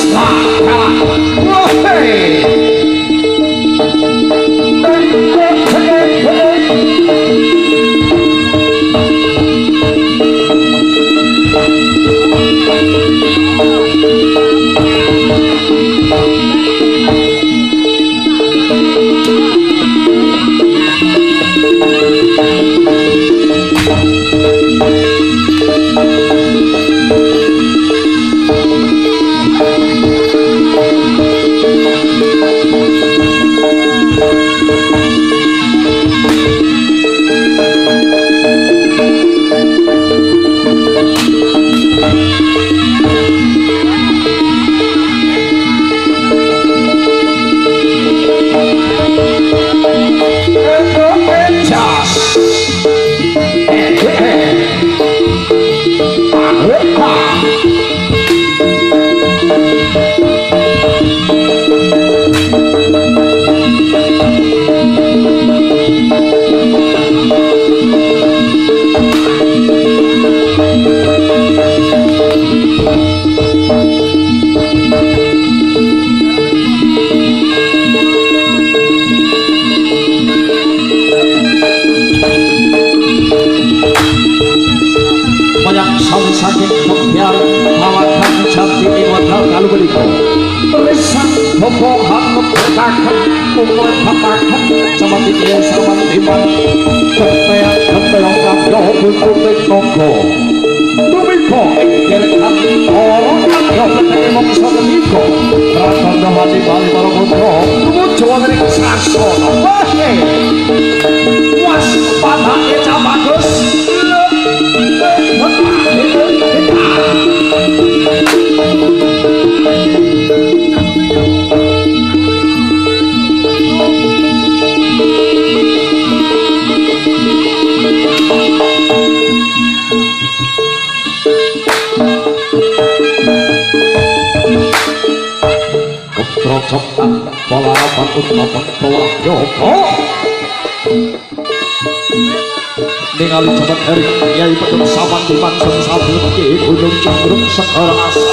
ningali jaman hari Yai Pedut Sawan Diman Sabil Ki Gunung Cembrung Segara Asa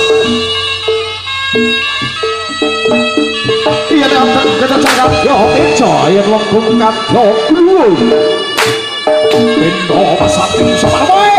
iya datang kita cakap yo tejo yang lengkung kadyo keluar bendo pasating sama nama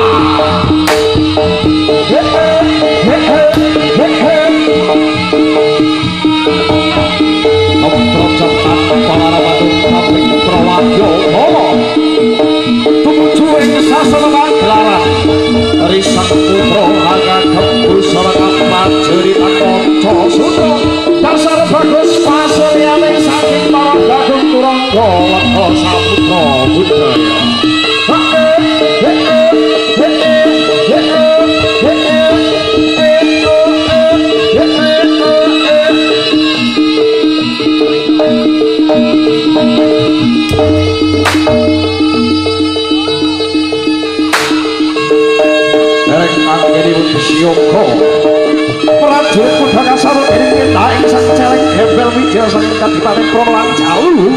Risang putra agagem busana prajurit kanca sutra dasar bagus pasuryaning saking para gagung turangga Lekha Saputra budaya Sioko prajurit kuda kasar iring taing sang celeng gembel widya sang kadipaten Prawan Jalu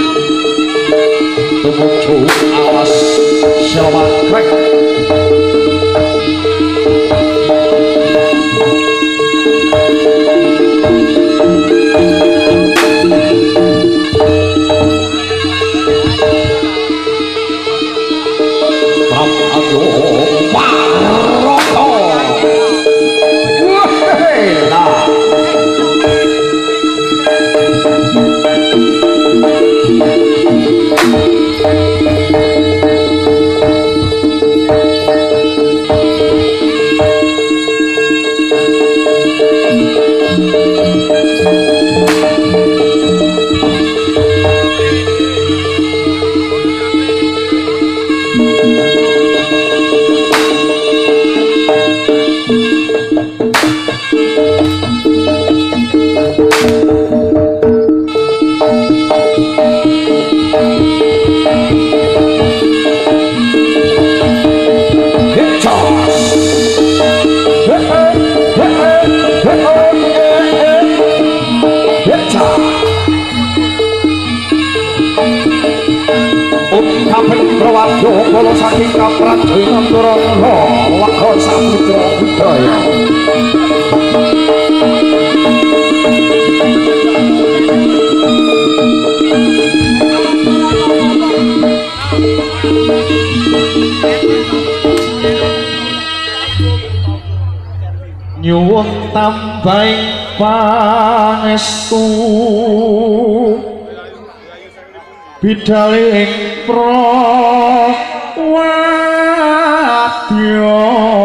tumuju alas Selwakrek Kala saking kaprajurit turangga Lekha Saputra budaya nyuwun tambahing pangestu bidhale ing wadya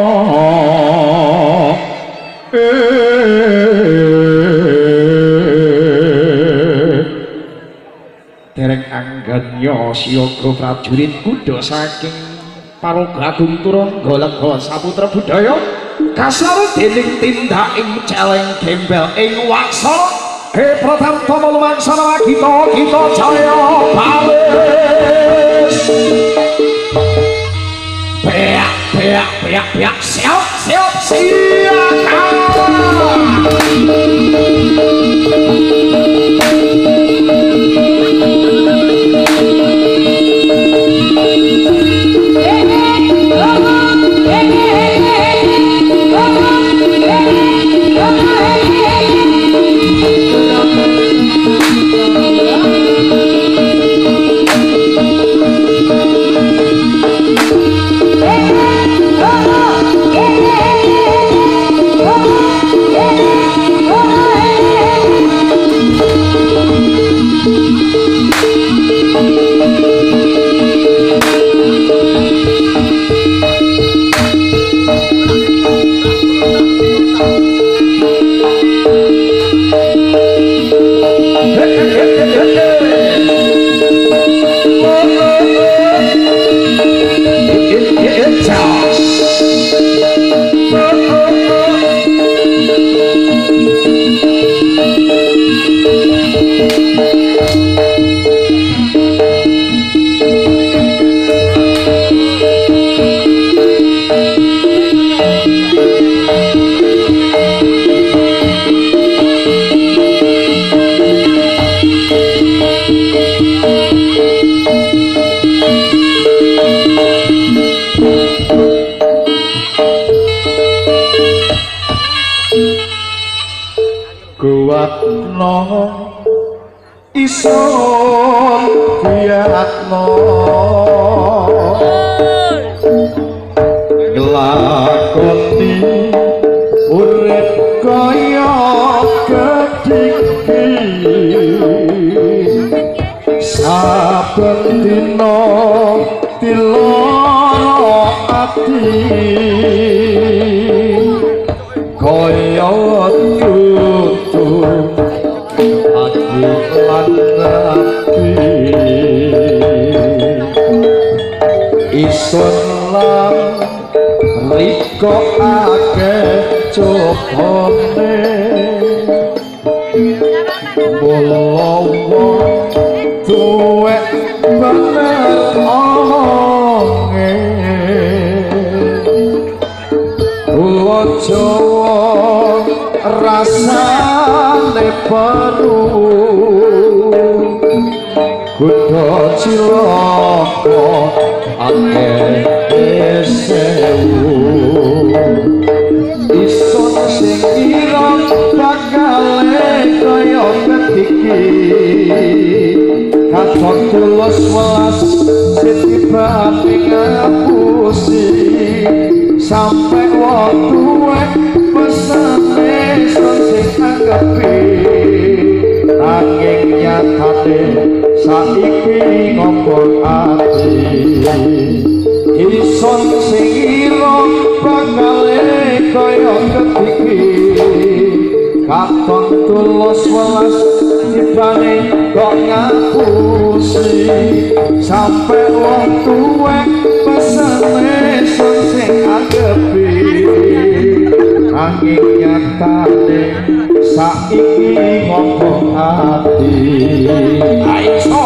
dereng angganya siyaga prajurit kuda saking Paraga Agung Turangga Lekha Saputra budaya kasar dening tindaking celeng gembel ing waksa Pratama lumangsana kita jaya balis beak siap Guwatno isun biatno nglakoni urip kaya kedhiki saben dina tiloro ati kaya tutur ati lan rapi isun lan riko akeh cobane bolowo tuwek bener omonge ulo Jawa rasane peru kudu cilaka akeh sewu isun sing ira bakale kaya ketiki katon tulus welas sitibane ngapusi sampe wong tuwek pesane sun sing anggepi nanging nyatane saiki ngomong ati isun sing ira bakale kaya ketiki katon tulus welas tibane kok ngapusi sampe wong tuwek pesane sun sing anggepi nanging nyatane saiki ngomong ati ayo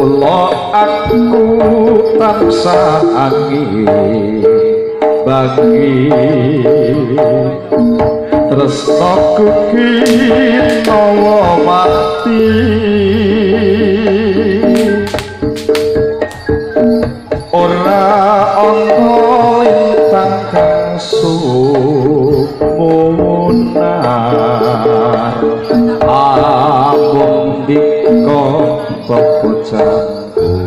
mula aku tansah angin bagi tresnaku kinawa mati ora ana lintang kang sumunar amung dika bocahku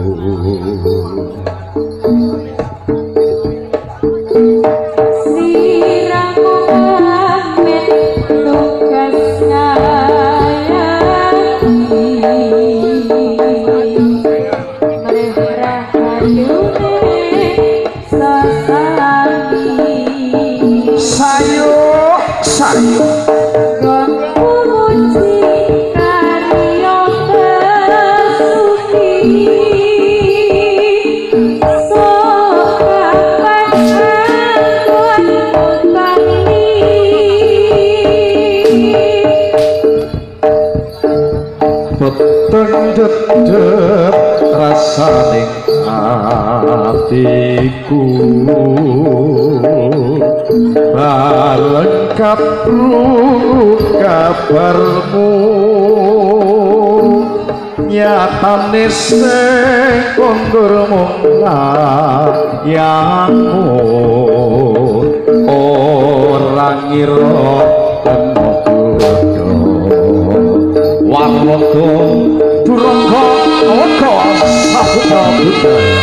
dedep rasaning atiku bareng kaprungu kabarmu nyatane sing kondur munglayangmu ora ngira temogodo warlogo durangga awaka saputra budaya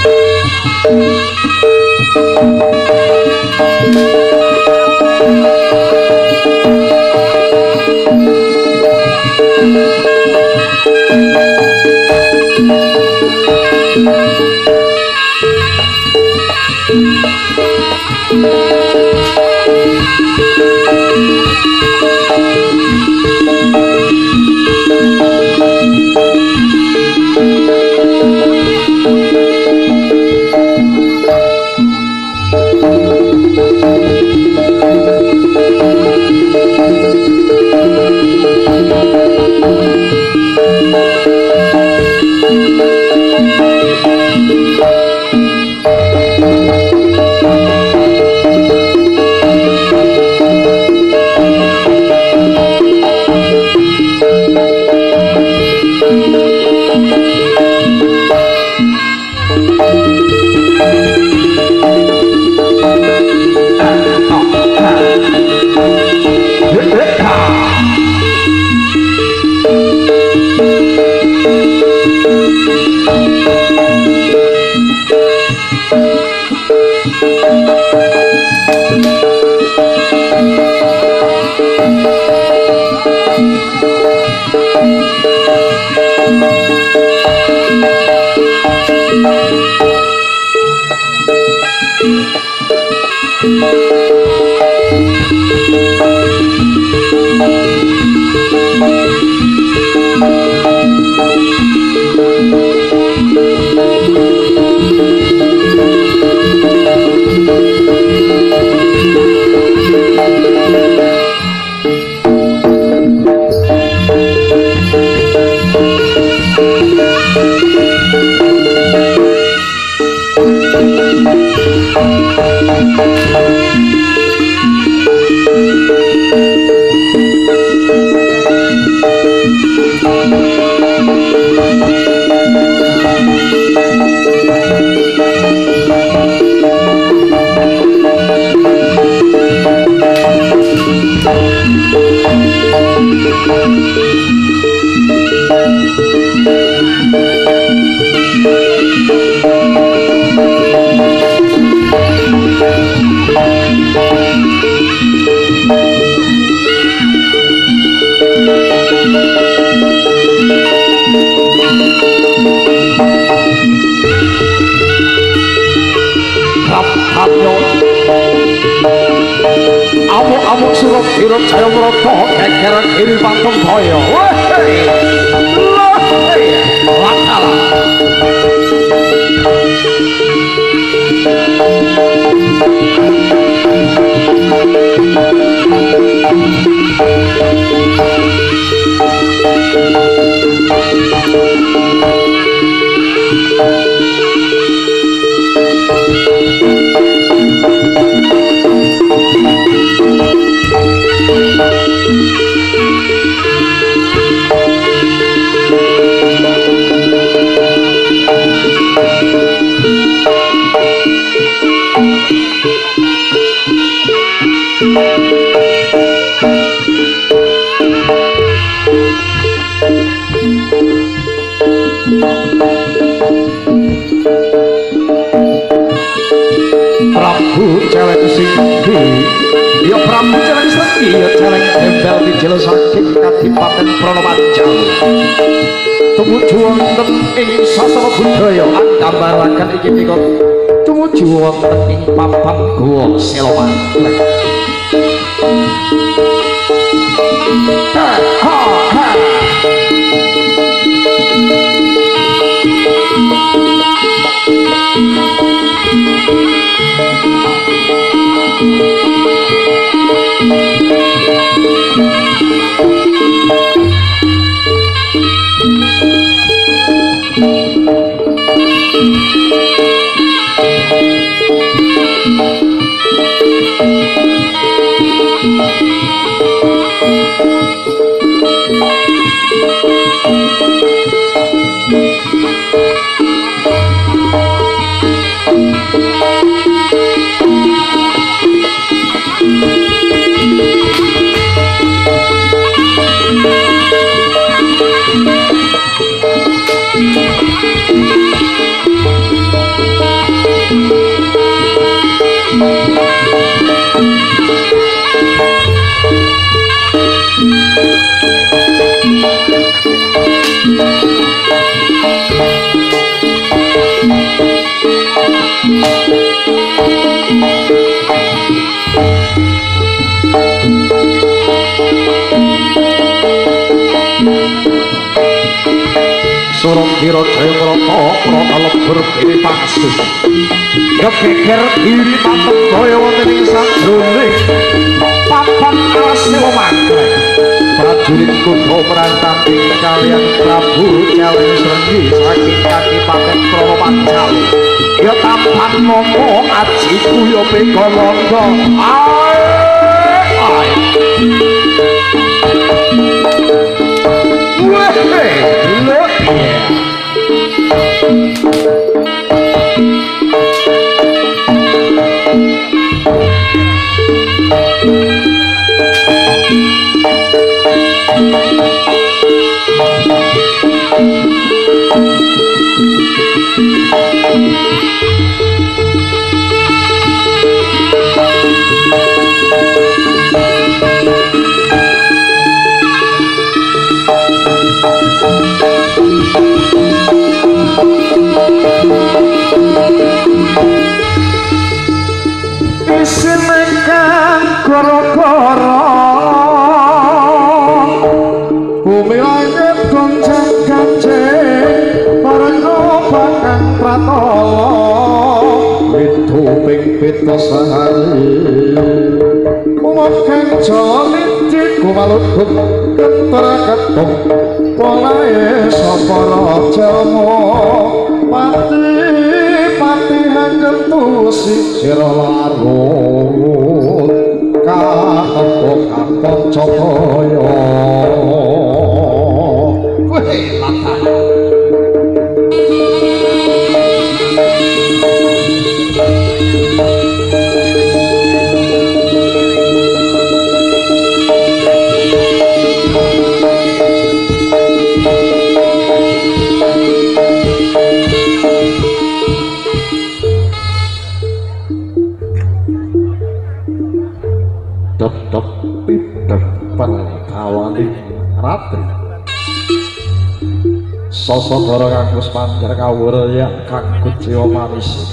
amuk surat hirut jaya mroto kekeran iri pantung daya lakala Prabu celeng singgi ya Prabu celeng singgi ya celeng embel dijel saking Kadipaten Pronomanjalo tumuju wonten ing sasana budaya anggambaraken iki nika tumuju wonten ing papan Guwa Selomantrek Sorong kira jaya merata prata lebur kini pangsu kegeger diri patung daya wonten ing sajroning papan alas Selomantrek prajurit kuda merantapi kaliyan Prabu celeng srenggi saking Kadipaten Pronomanjalo ya tampan momo aji kuya pegalangga ae look yeah. Isinekan goro-goro bumi langit gonceng-ganceng pareno bakang pratala widu ping pita sahari umukeng joliti kumaluduk keter-ketum polahe sapa rajamu pati hangetusi sira larut katon Cakaya weh latah Ratri Sosodara kanggo Pandar kawurya kanggo jiwa manusia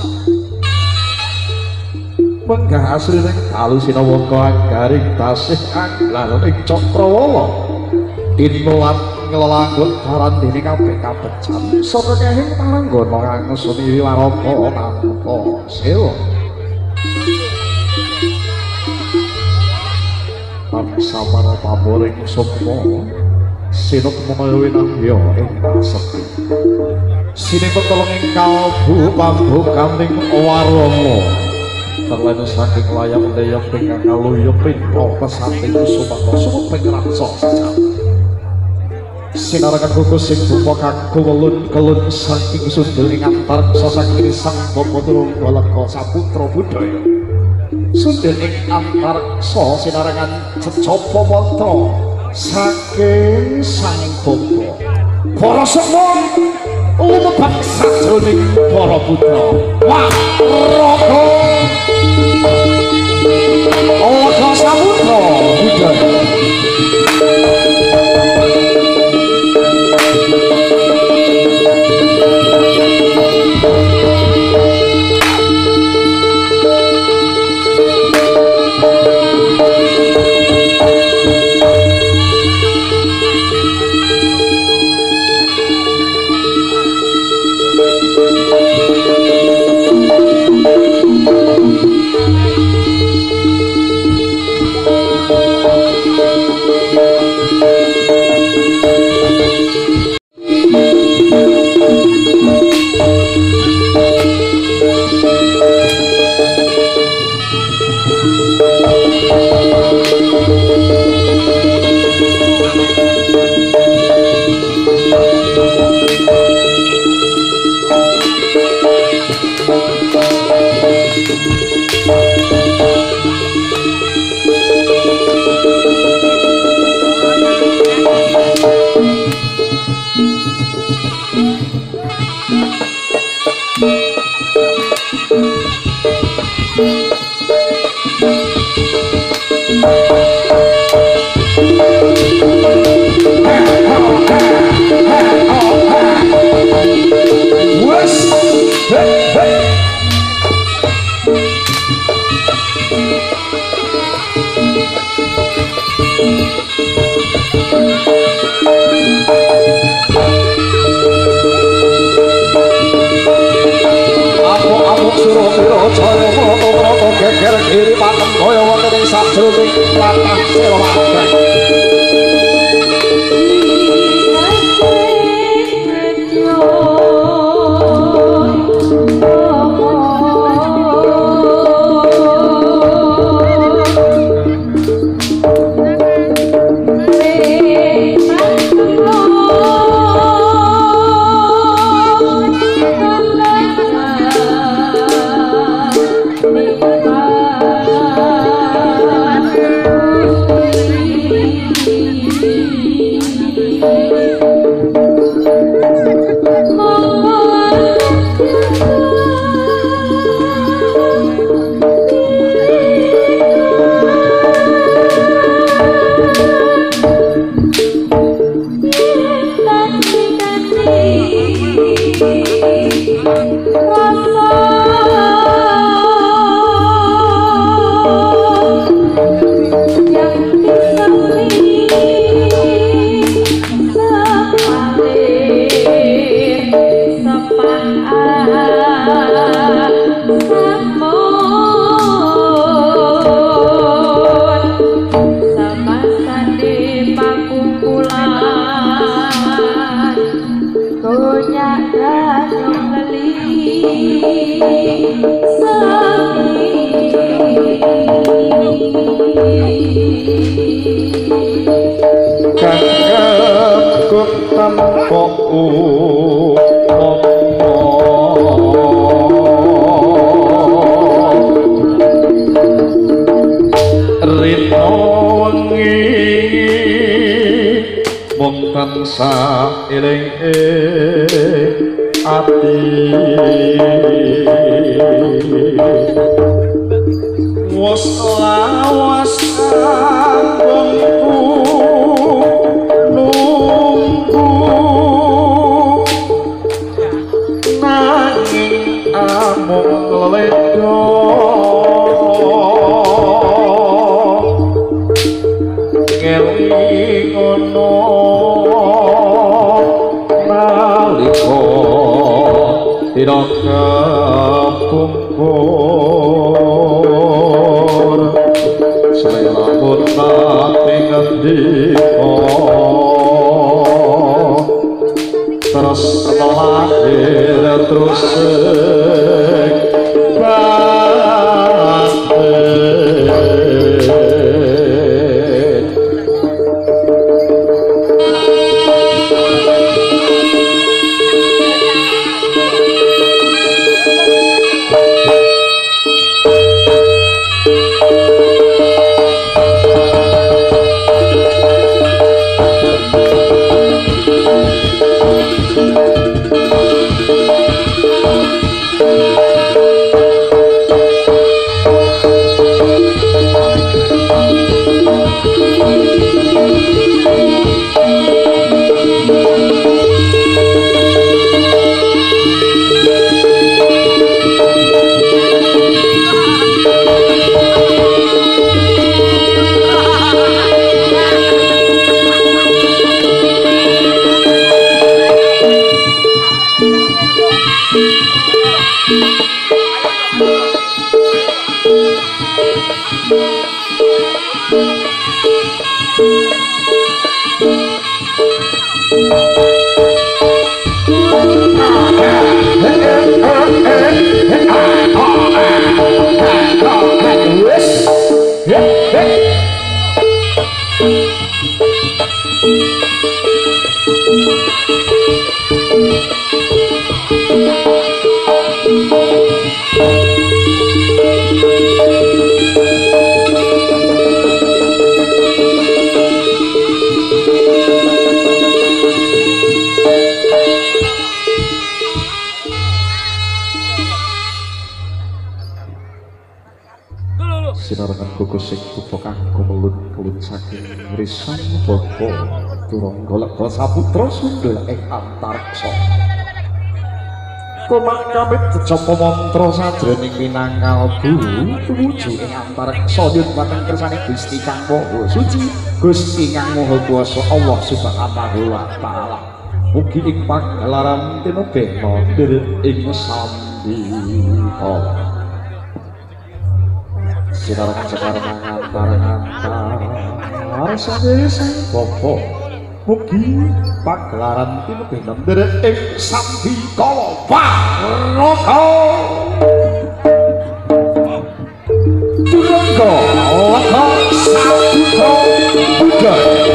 menggah asli ning dalu Sinawaka anggaring tasih anglan ing Cakrawala tinulat nglelanggut parandene kabeh kabejan saka kehing pananggana kang suni warata tanpa sewa samana paboring sukma sinuk mengawinang ya ing sepi sini petolong ing kalbu pambu kamling warama terlena saking layang layang pinggang kaluyuk pinto pesanting sumpah sumut pengraksa sinarakan kukus sing bupa kaku welun-kelun saking sundel ing antar sasakini sang bopo turung walaka saputra budaya sundel ing antar sinarangan cecopo mantra saking sang bopo para semua lebak sajroning para putra Waraga Laga Samutra budaya Sinarengan gugus sing tuwa kanggo melut-kelut saking risan bapa turangga lega saputra sundel ing antareksa. Komak kamit jejapa mantra sajroning minangkalbu tumuju ing antareksa nyuwun kersaning Gusti Kang Maha Suci, Gusti Kang Maha Kuwasa Allah Subhanahu wa taala. Mugi ing pagelaran tinobena nderek ing sambika. Sinarengan sekarengan antar sandere sang bapa mugi pagelaran tinebena nderek ing sambikala waraka turangga lega saputra budaya.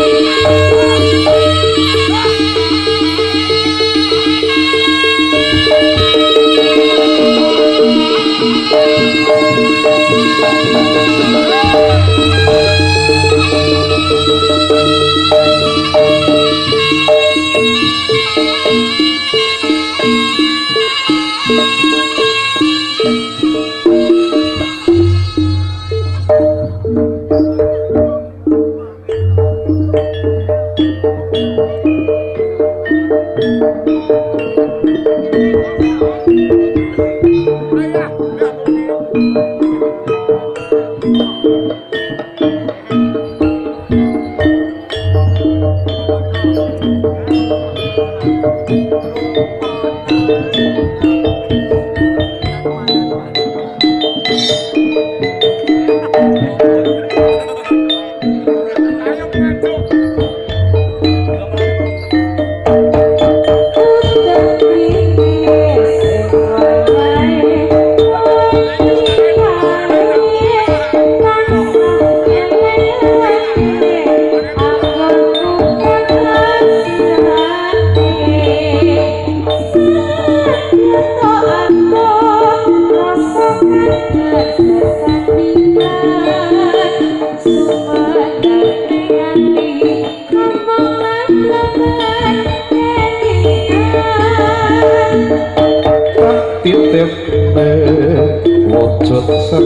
Wujud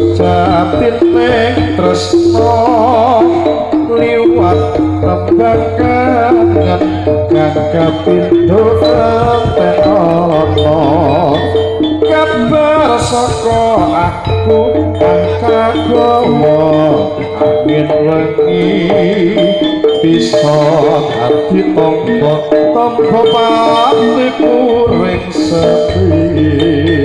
sejatine tresna liwat tembakan kang kapindho tenono kabar saka aku kang kagawa angin wengi bisa dadi tombo pati puring sepi.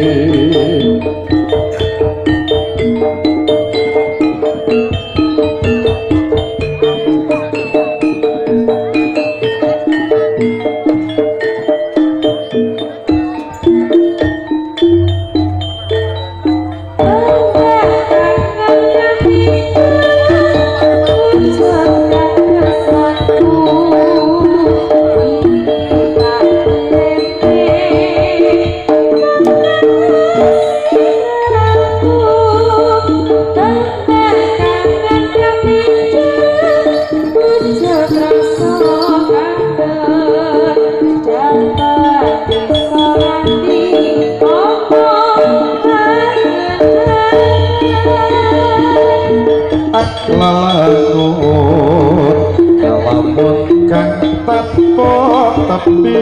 Lamun kang tanpa tepi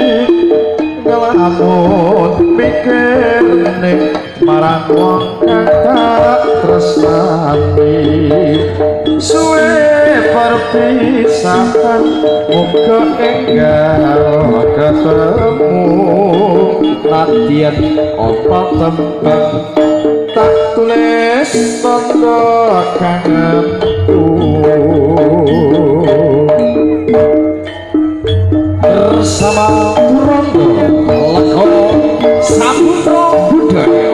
ngelamun pikirne marang wong kang tak tresnani suwe perpisahan muga enggal ketemu nadyan apa tembang tak tulis tanda kangenku bersama Rondo Lego Saputra Budaya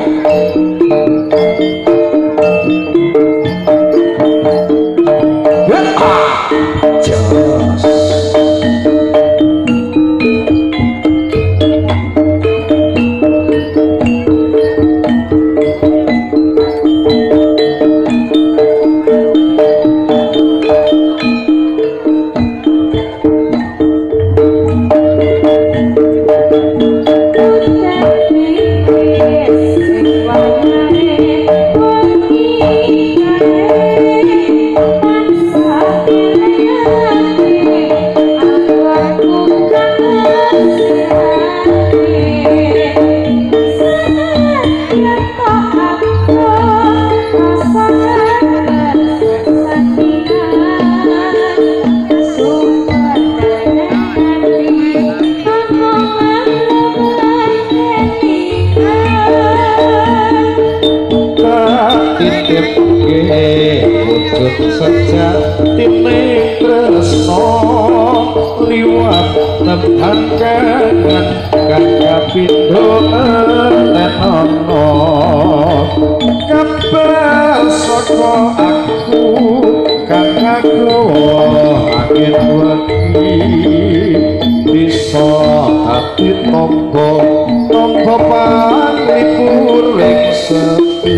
sejatine tresno liwat tekan kangen kang kapindho tenono kabar saka aku kang agawa angin wengi bisa ati tombo panglipur ing sepi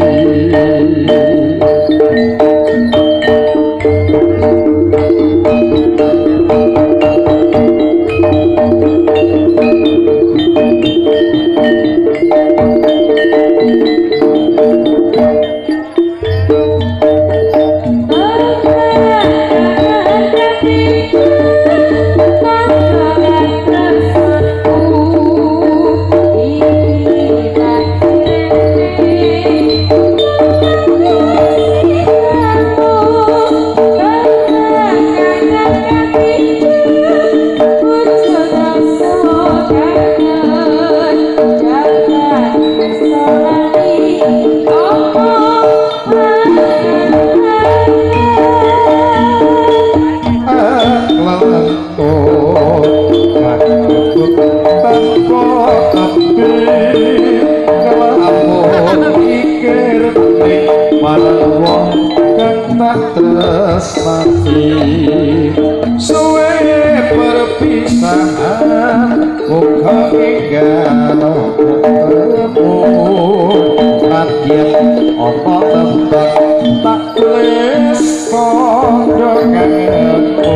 suwe perpisahan muka inggal ketemu nadyan apa tembang tak tulis tanda kangenku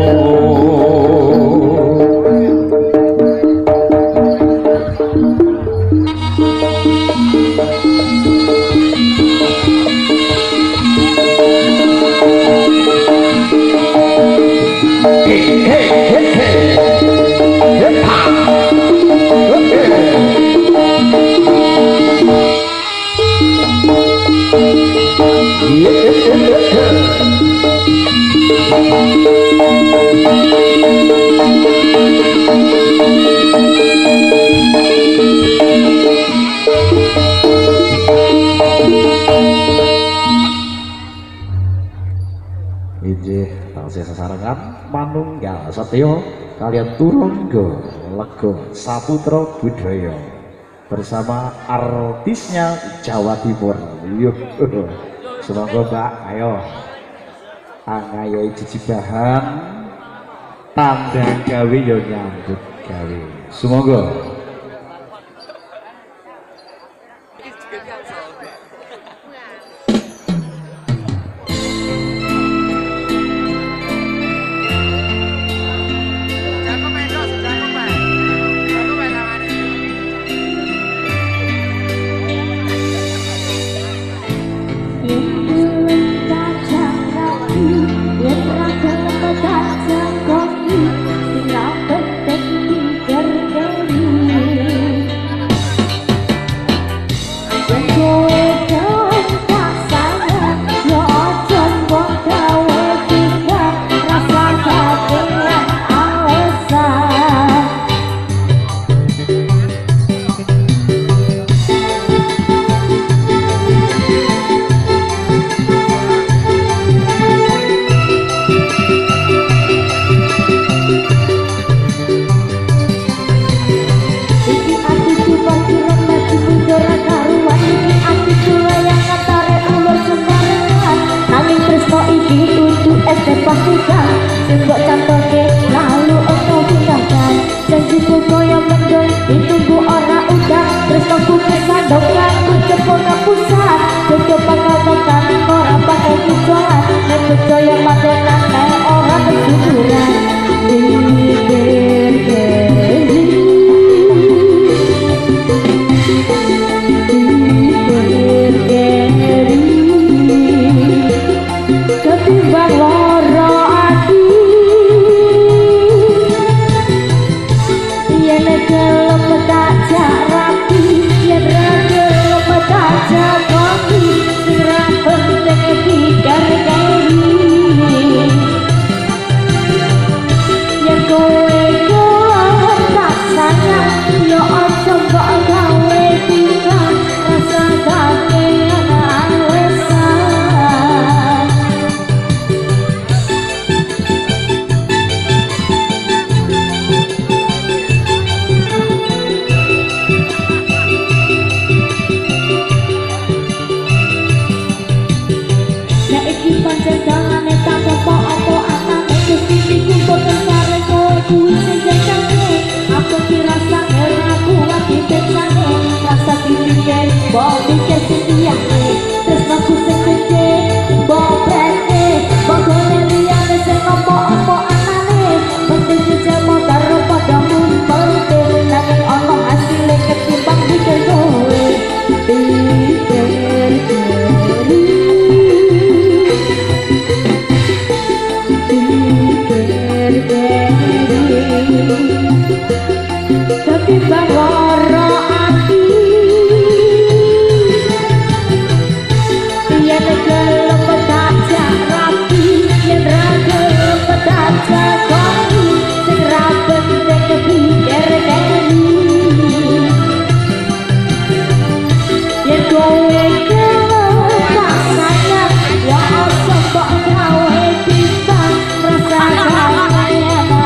sasarangan manunggal setyo kalian Turangga Lego Saputra Budaya bersama artisnya Jawa Timur. Yuk, semoga Mbak, ayo angayai jejibahan tanda gawe yo nyambut gawe. Semoga mbok pikir setiake tresnaku sing gede mbok breke mbok gone liyane sing opo-opo anane penting dijamo karo padha mumpul nanging ana hasile ketimbang pikir kowe tapi bawara ati yen gelem pedajak rapi yen ra gelem pedajak kopi sing ra penting pikir keni yen kowe gelem sayang ya ojo mbok gawe timbang rasane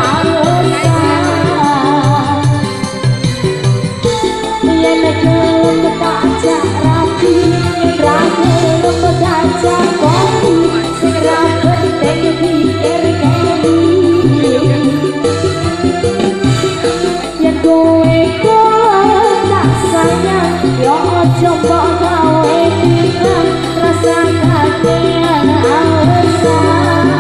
pedajak rapi ragu pedajak kopi segera penting pikir keni ya kowe tak sayang ya ojo mbok gawe timbang rasa kakean alasan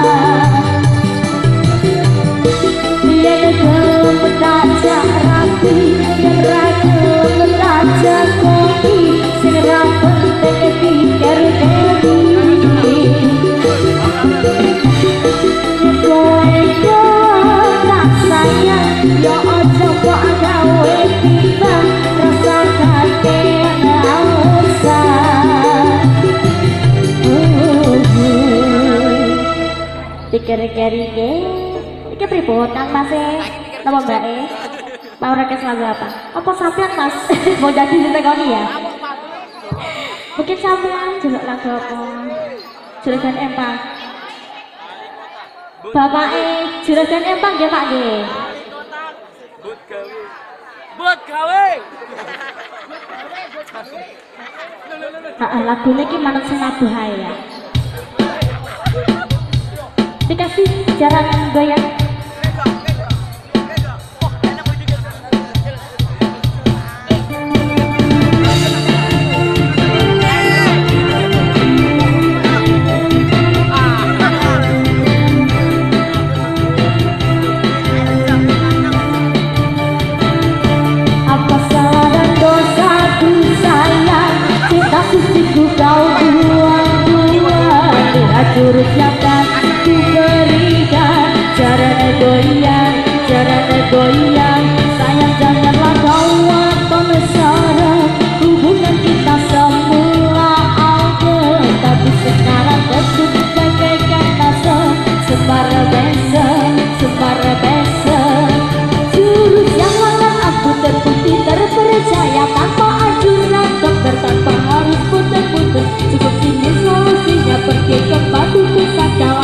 ya gelem pedajak rapi ragu pedajak kopi segera penting pikir keni kowe tak sayang ya ojo mbok gawe timbang rasa kakean alasan pikir-pikir iki pripun Kang Mas napa Mbak mau rekes lagu apa? Apa sampean Mas? Mau jadi ditekoni ya? Mungkin sampean jeluk lagu apa? Juragan Empang. Bapak Juragan Empang nggih Pak nggih. Buat gawe. Lagu ini manut senadu ya. Dikasih jaran goyang. Jurusnya kan ku berikan caranya goyang sayang janganlah kau atau mesra hubungan kita semula ada tapi sekarang besok bagaikan nasa sembara besok jurus yang akan aku terbukti terpercaya tanpa anjuran dokter tanpa harus putus cukup sini solusinya pergi ke batu pusaka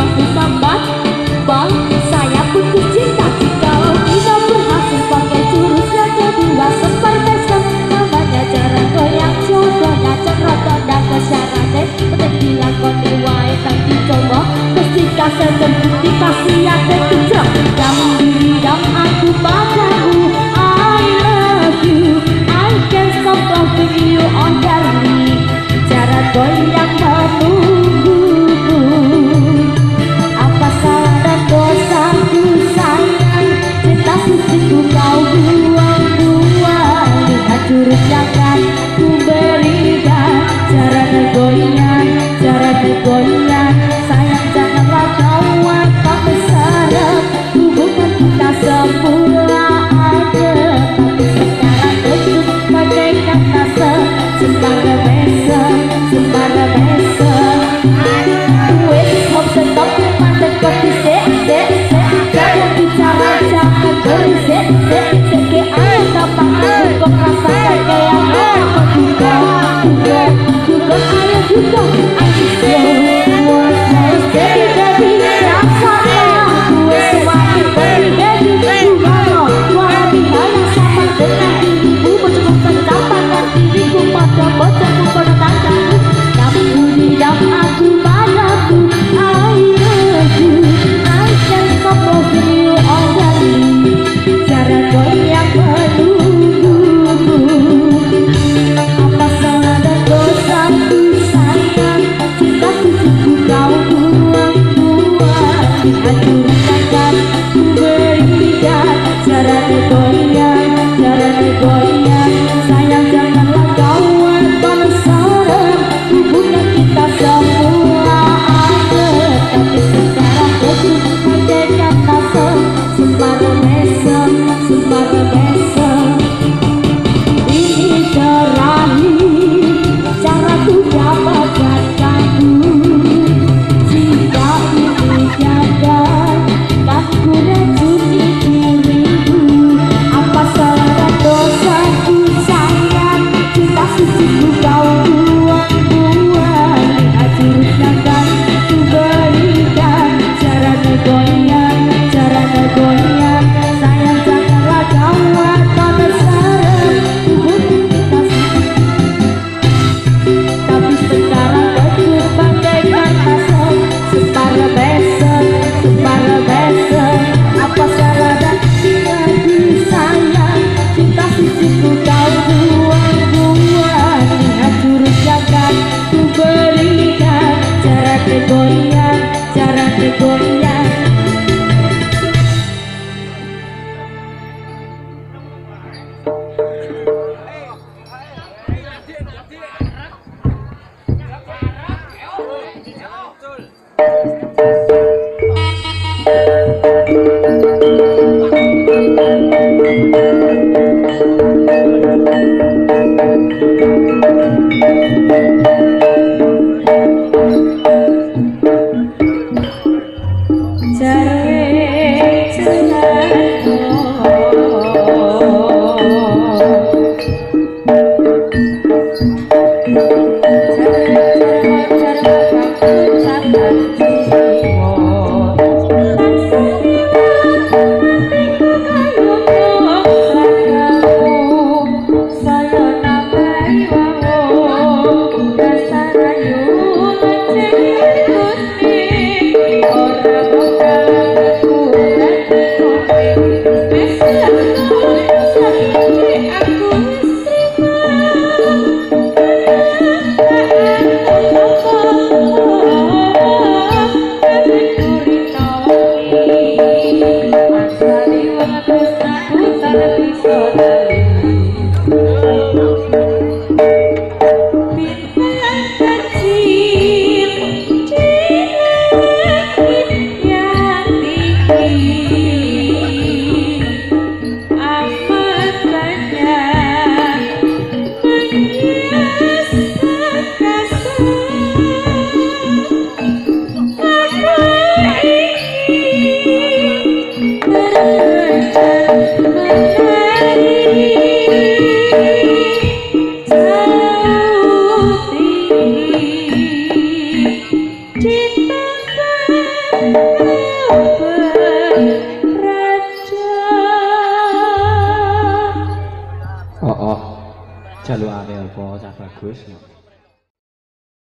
Oh, jalukane apa cah bagus.